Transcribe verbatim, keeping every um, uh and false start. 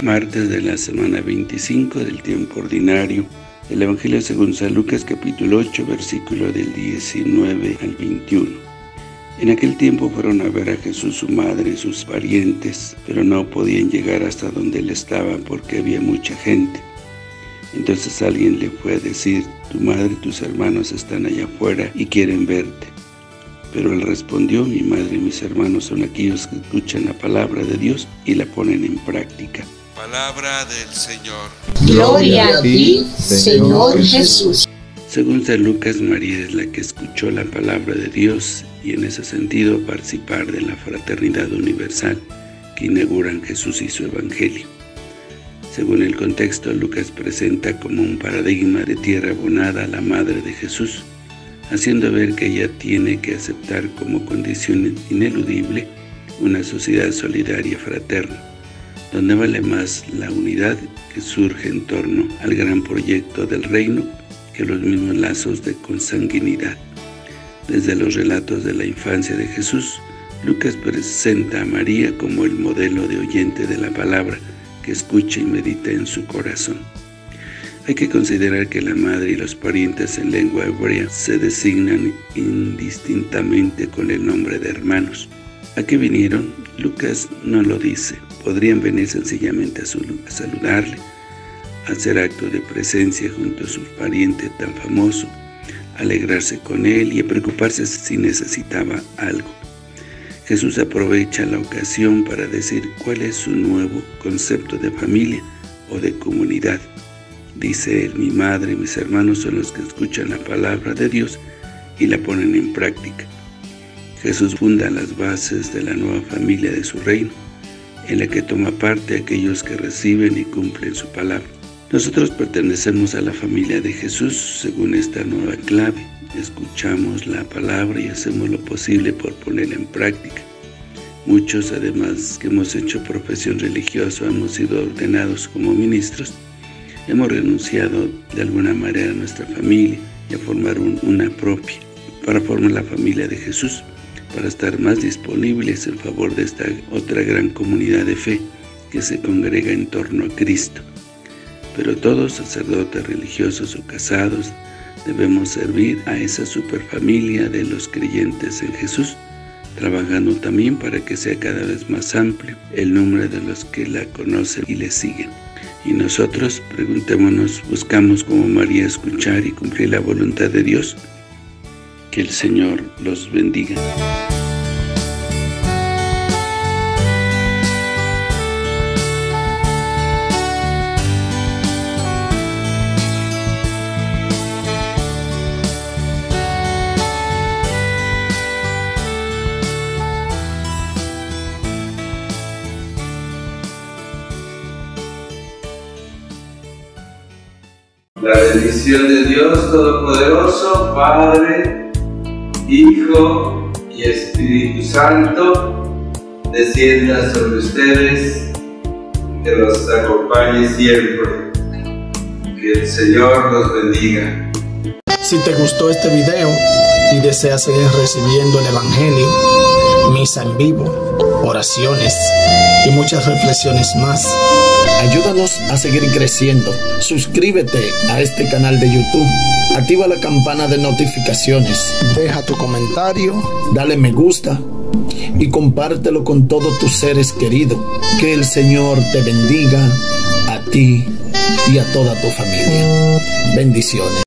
Martes de la semana veinticinco del tiempo ordinario. El Evangelio según San Lucas, capítulo ocho, versículo del diecinueve al veintiuno. En aquel tiempo fueron a ver a Jesús su madre y sus parientes, pero no podían llegar hasta donde él estaba porque había mucha gente. Entonces alguien le fue a decir: tu madre y tus hermanos están allá afuera y quieren verte. Pero él respondió: mi madre y mis hermanos son aquellos que escuchan la palabra de Dios y la ponen en práctica. Palabra del Señor. Gloria a ti, Señor Jesús. Según San Lucas, María es la que escuchó la palabra de Dios y en ese sentido participar de la fraternidad universal que inauguran Jesús y su Evangelio. Según el contexto, Lucas presenta como un paradigma de tierra abonada a la madre de Jesús, haciendo ver que ella tiene que aceptar como condición ineludible una sociedad solidaria fraterna, donde vale más la unidad que surge en torno al gran proyecto del reino que los mismos lazos de consanguinidad. Desde los relatos de la infancia de Jesús, Lucas presenta a María como el modelo de oyente de la palabra que escucha y medita en su corazón. Hay que considerar que la madre y los parientes en lengua hebrea se designan indistintamente con el nombre de hermanos. ¿A qué vinieron? Lucas no lo dice. Podrían venir sencillamente a, su, a saludarle, a hacer acto de presencia junto a su pariente tan famoso, a alegrarse con él y a preocuparse si necesitaba algo. Jesús aprovecha la ocasión para decir cuál es su nuevo concepto de familia o de comunidad. Dice él: mi madre y mis hermanos son los que escuchan la palabra de Dios y la ponen en práctica. Jesús funda las bases de la nueva familia de su reino, en la que toma parte aquellos que reciben y cumplen su palabra. Nosotros pertenecemos a la familia de Jesús según esta nueva clave. Escuchamos la palabra y hacemos lo posible por ponerla en práctica. Muchos, además que hemos hecho profesión religiosa o hemos sido ordenados como ministros, hemos renunciado de alguna manera a nuestra familia y a formar un, una propia, para formar la familia de Jesús, para estar más disponibles en favor de esta otra gran comunidad de fe que se congrega en torno a Cristo. Pero todos, sacerdotes, religiosos o casados, debemos servir a esa superfamilia de los creyentes en Jesús, trabajando también para que sea cada vez más amplio el número de los que la conocen y le siguen. Y nosotros, preguntémonos, ¿buscamos como María escuchar y cumplir la voluntad de Dios? Que el Señor los bendiga. La bendición de Dios Todopoderoso, Padre, Hijo y Espíritu Santo, descienda sobre ustedes, que los acompañe siempre. Que el Señor los bendiga. Si te gustó este video y deseas seguir recibiendo el Evangelio, misa en vivo, oraciones y muchas reflexiones más, ayúdanos a seguir creciendo. Suscríbete a este canal de YouTube, activa la campana de notificaciones, deja tu comentario, dale me gusta y compártelo con todos tus seres queridos. Que el Señor te bendiga a ti y a toda tu familia. Bendiciones.